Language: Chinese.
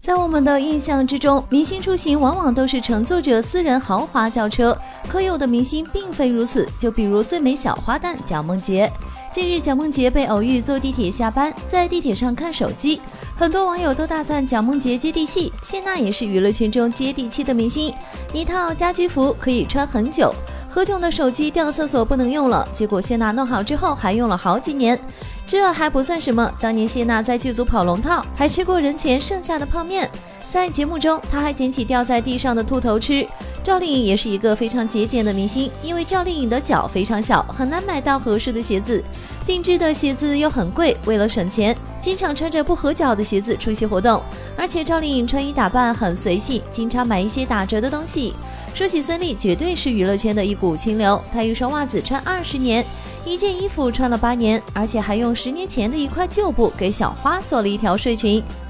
在我们的印象之中，明星出行往往都是乘坐着私人豪华轿车，可有的明星并非如此。就比如最美小花旦蒋梦婕。近日，蒋梦婕被偶遇坐地铁下班，在地铁上看手机，很多网友都大赞蒋梦婕接地气。谢娜也是娱乐圈中接地气的明星，一套家居服可以穿很久。何炅的手机掉厕所不能用了，结果谢娜弄好之后还用了好几年。这还不算什么，当年谢娜在剧组跑龙套，还吃过人权剩下的泡面。在节目中，她还捡起掉在地上的兔头吃。赵丽颖也是一个非常节俭的明星，因为赵丽颖的脚非常小，很难买到合适的鞋子，定制的鞋子又很贵，为了省钱，经常穿着不合脚的鞋子出席活动。而且赵丽颖穿衣打扮很随性，经常买一些打折的东西。说起孙俪，绝对是娱乐圈的一股清流，她一双袜子穿20年，一件衣服穿了8年，而且还用10年前的一块旧布给小花做了一条睡裙。